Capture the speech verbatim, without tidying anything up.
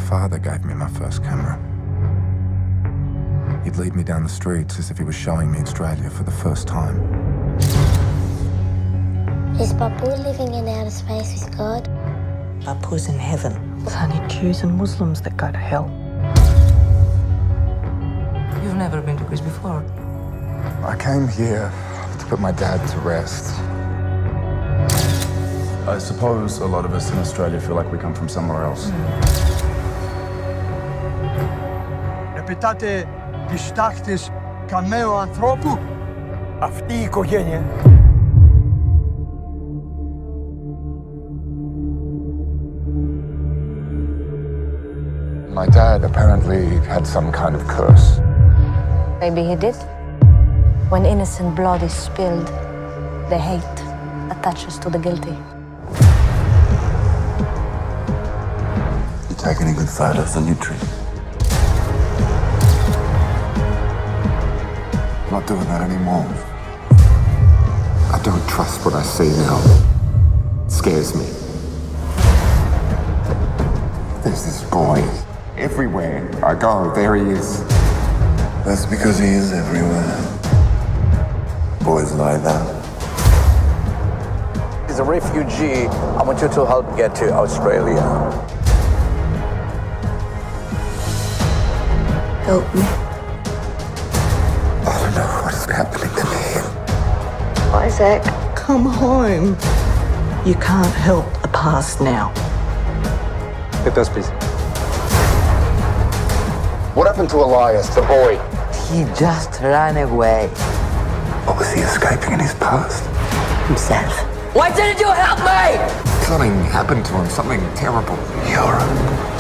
father gave me my first camera. He'd lead me down the streets as if he was showing me Australia for the first time. Is Babu living in outer space with God? Babu's in heaven. It's only Jews and Muslims that go to hell. You've never been to Greece before. I came here to put my dad to rest. I suppose a lot of us in Australia feel like we come from somewhere else. Επετάτε τις τάχτες καμαίου ανθρώπου. Αυτή η οικογένεια. My dad apparently had some kind of curse. Maybe he did. When innocent blood is spilled, the hate attaches to the guilty. You take any good photos on your trip? I'm not doing that anymore. I don't trust what I see now. It scares me. There's this boy. Everywhere I go, there he is. That's because he is everywhere. Boys like that. He's a refugee. I want you to help get to Australia. Help me. I don't know what is happening to me. Isaac, come home. You can't help the past now. Get those, please. What happened to Elias, the boy? He just ran away. What was he escaping in his past? Himself. Why didn't you help me? Something happened to him, something terrible. Europe.